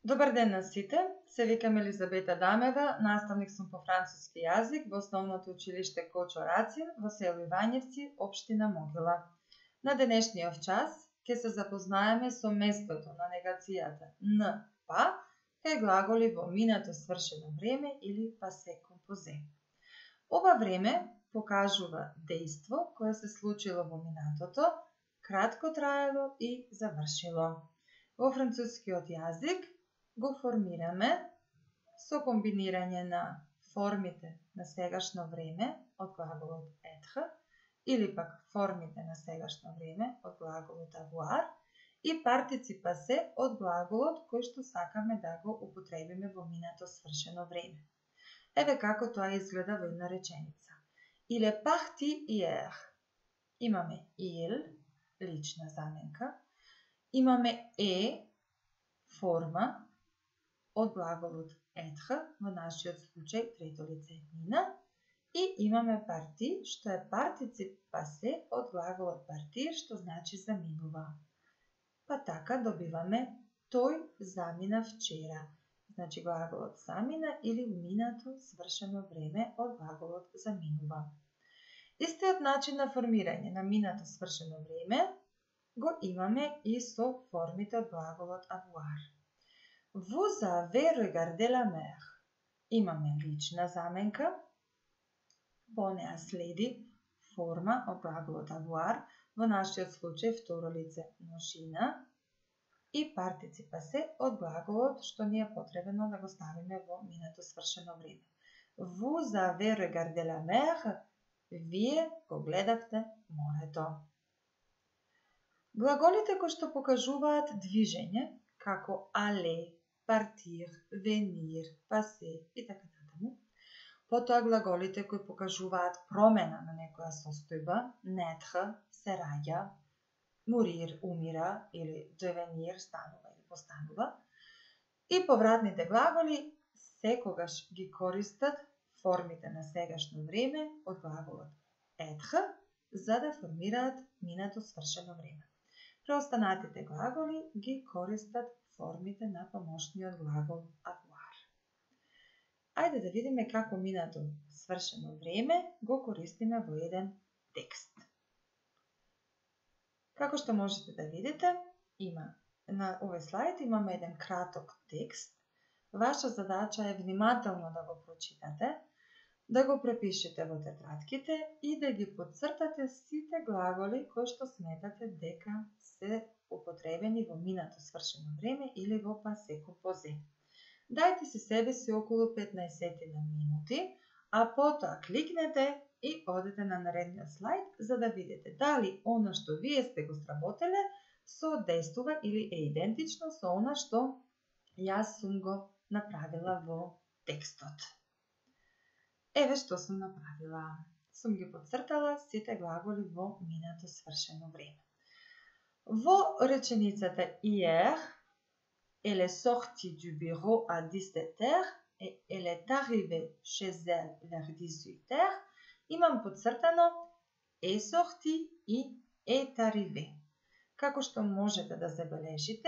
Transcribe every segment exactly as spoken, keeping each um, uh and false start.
Добар ден на сите, се викам Елизабета Дамева, наставник сум по француски јазик во основното училиште Кочо Рацин во село Ивањевци, општина Могила. На денешниот час ќе се запознаеме со местото на негацијата н па кај глаголи во минато свршено време или пасе композе. Ова време покажува дејство кое се случило во минатото, кратко траело и завршило. Во францускиот јазик го формираме со комбинирање на формите на сегашно време од глаголот être или пак формите на сегашно време од глаголот avoir и партиципи пасе од глаголот кој што сакаме да го употребиме во минато свршено време. Еве како тоа изгледа во една реченица. Il est parti hier. Имаме il, лична заменка, имаме е, форма, од глаголот être, во нашиот случај трето лице еднина, и имаме parti, што е партицип пасе од глаголот partir, што значи заминува. Па така добиваме тој замина вчера. Значи глаголот замина или минато свршено време од глаголот заминува. Истиот начин на формирање на минато свршено време го имаме и со формите од глаголот avoir. Vous avez regardé la mer. Имаме лична заменка, по неа следи форма од глаголот avoir, во нашиот случај второ лице множина, и партиципи пасе од глаголот што ни е потребно да го ставиме во минато свршено време. Vous avez regardé la mer. Вие го гледавте морето. Глаголите кои што покажуваат движење, како aller, partir, venir, passer и така натаму. Потоа глаголите кои покажуваат промена на некоја состојба, naître, се раѓа, mourir, умира или devenir, станува или постанува. И повратните глаголи секогаш ги користат формите на сегашно време од глаголот être, за да формираат минато свршено време. Преостанатите глаголи ги користат формите на помошниот глагол avoir. Ајде да видиме како минато свршено време го користиме во еден текст. Како што можете да видите, има на овој слайд имаме еден краток текст. Ваша задача е внимателно да го прочитате, да го препишете во тетрадките и да ги подцртате сите глаголи кои што сметате дека се употребени во минато свршено време или во пасе композе. Дајте си себе си околу петнаесет минути, а потоа кликнете и одете на наредниот слайд за да видите дали она што вие сте го сработеле соодействува или е идентично со она што јас сум го направила во текстот. Еве што сум направила. Сум ги подцртала сите глаголи во минато свршено време. Во реченицата hier, elle est sortie du bureau à dix-sept heures et elle est arrivée chez elle vers dix-huit heures, имам подцртано est sortie и est arrivée. Како што можете да забележите,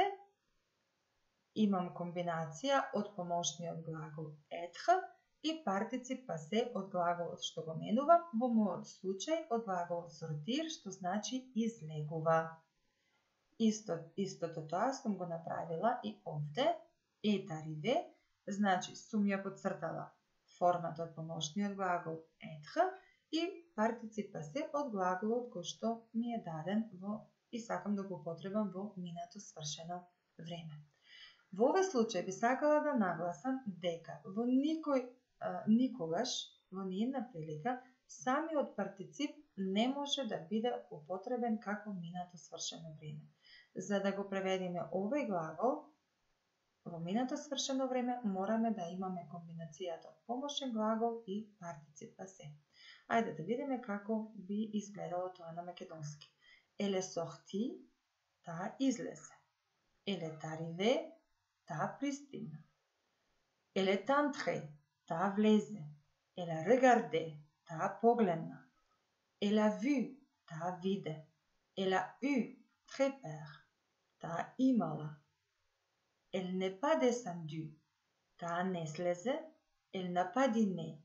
имам комбинација од помошниот глагол être и партиципи пасе од глаголот што го менува, во мојот случај од глаголот sortir, што значи излегува. Исто, истото тоа сум го направила и овде, est arrivé, значи сум ја подцртала формата од помошниот глагол être и партиципи пасе од глаголот кој што ми е даден во и сакам да го употребам во минато свршено време. Во овој случај би сакала да нагласам дека во никој никогаш во ниедна прилика самиот партицип не може да биде употребен како минато свршено време. За да го преведиме овој глагол во минато свршено време мораме да имаме комбинацијата од помошен глагол и партицип пасе. Ајде да видиме како би изгледало тоа на македонски. Elle est sortie, таа излезе. Elle est arrivée, таа пристигна. Elle est entrée, таа влезе. Elle a regardé, таа погледна. Elle a vu, таа виде. Elle a eu, très peur, таа имала. Elle n'est pas descendue. Таа не слезе. Elle n'a pas dîné.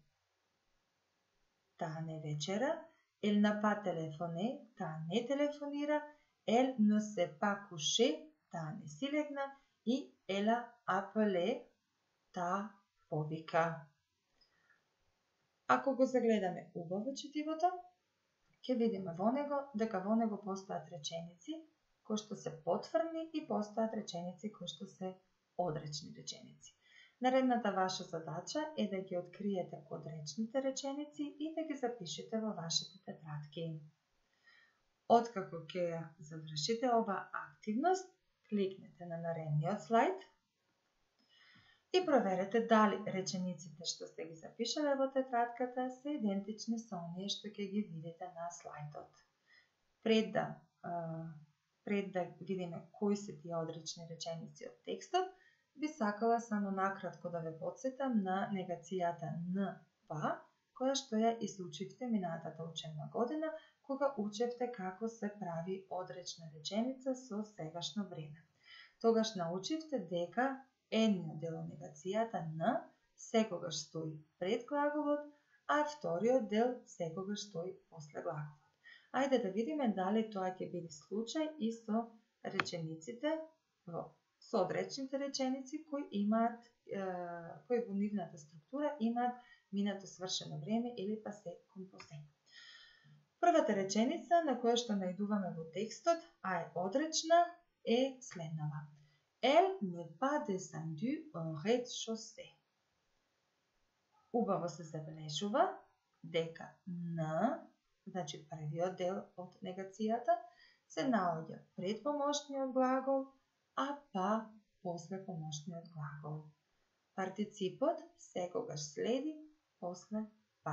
Таа не вечера. Elle n'a pas téléphoné. Таа не телефонира. Elle ne s'est pas couchée. Таа не си легна. И elle a appelé. Таа повика. Ако го загледаме убаво четивото, ќе видиме во него дека во него постојат реченици кои што се потврдни и постојат реченици кои што се одречни реченици. Наредната ваша задача е да ги откриете одречните реченици и да ги запишете во вашите тетрадки. Откако ќе ја завршите ова активност, кликнете на наредниот слайд и проверете дали речениците што сте ги запишале во тетрадката се идентични со оние што ќе ги видите на слайдот. Пред да, пред да видиме кои се тие одречни реченици од текстот, би сакала само накратко да ве потсетам на негацијата н па, која што ја изучивте минатата учебна година, кога учевте како се прави одречна реченица со сегашно време. Тогаш научивте дека едниот дел од негацијата н секогаш стои пред глаголот, а вториот дел секогаш стои после глаголот. Ајде да видиме дали тоа ќе биде случај и со речениците, со одречните реченици кои имаат, кои во нивната структура имаат минато свршено време или пасе композе. Првата реченица на која што најдуваме во текстот, а е одречна, е следнава. Elle n'est pas descendue au rez-de-chaussée. Убаво се забележува дека н, значи првиот дел од негацијата, се наоѓа пред помошниот глагол, а па после помошниот глагол. Партиципот секогаш следи после па.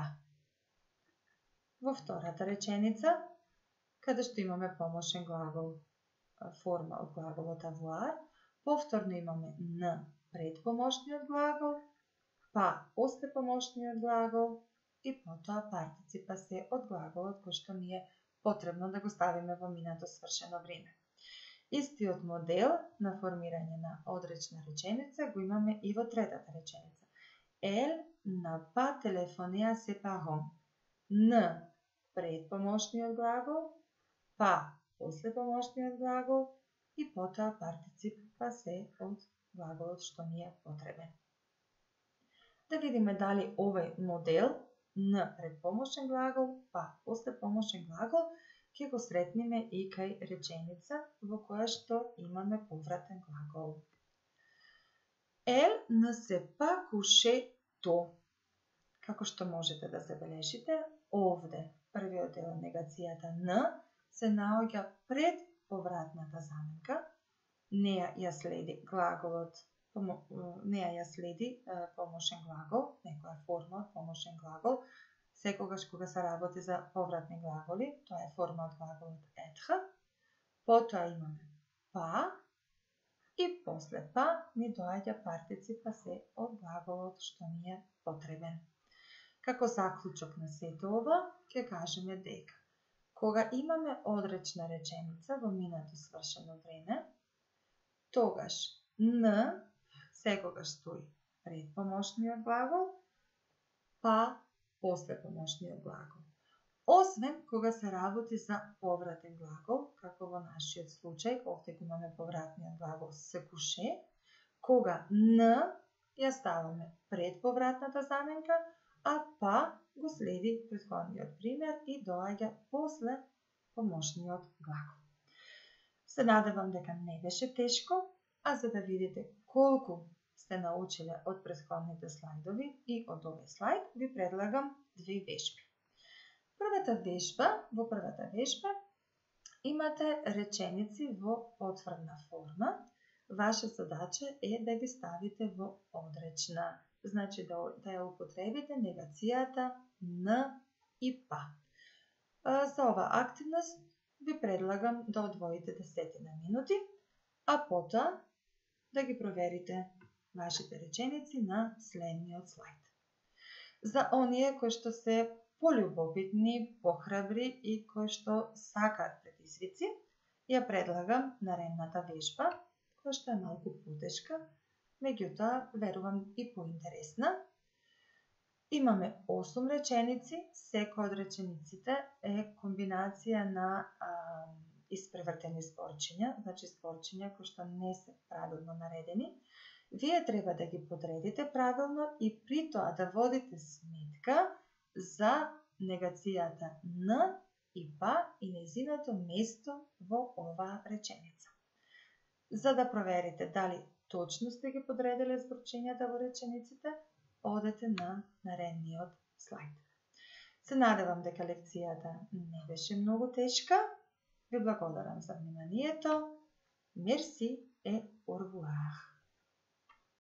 Во втората реченица, каде што имаме помошен глагол, форма од глаголот avoir, повторно имаме н пред помошниот глагол, па после помошниот глагол и потоа партиципа се од глаголот кој што ни е потребно да го ставиме во минато свршено време. Истиот модел на формирање на одречна реченица го имаме и во третата реченица. Elle n'a pas téléphoné à ses parents. Н пред помошниот глагол, па после помошниот глагол и потоа партицип па се од глаголот што ни е потребен. Да видиме дали овој модел н пред помошен глагол, па после помошен глагол ќе го сретнеме и кај реченица во која што имаме повратен глагол. Elle ne s'est pas couchée tôt. Како што можете да забележите, овде првиот дел од негацијата н се наоѓа пред повратната заменка, неја ја следи глаголот, неја ја следи помошен глагол, некоја форма од помошен глагол. Секогаш кога се работи за повратни глаголи, тоа е форма од глаголот être. Потоа имаме па и после па ни доаѓа партиципа се од глаголот што ни е потребен. Како заклучок на сето ова, ќе кажеме дека кога имаме одречна реченица во минато свршено време, тогаш н секогаш стои пред помошниот глагол, па после помошниот глагол. Освен кога се работи за повратен глагол, како во нашиот случај, овде го имаме повратниот глагол се куше, кога н ја ставаме пред повратната заменка, а па го следи претходниот пример и доаѓа после помошниот глагол. Се надевам дека не беше тешко, а за да видите колку сте научиле од претходните слайдови и од овој слайд, ви предлагам две вежби. Првата вежба, во првата вежба имате реченици во потврдна форма. Ваша задача е да ги ставите во одречна. Значи да, да ја употребите негацијата н и па. За ова активност ви предлагам да одвоите десетина минути, а потоа да ги проверите вашите реченици на следниот слайд. За оние кои што се полюбопитни, похрабри и кои што сакаат предизвици, ја предлагам наредната вежба, пошто е малку потешка, меѓутоа верувам и поинтересна. Имаме осум реченици, секоја од речениците е комбинација на а, испревртени зборчиња, значи зборчиња кои што не се правилно наредени. Вие треба да ги подредите правилно и при тоа да водите сметка за негацијата н и па и нејзиното место во оваа реченица. За да проверите дали точно сте ги подредиле зборчињата во речениците, одете на наредниот слайд. Се надевам дека лекцијата не беше многу тешка. Ви благодарам за вниманието. Мерси и au revoir.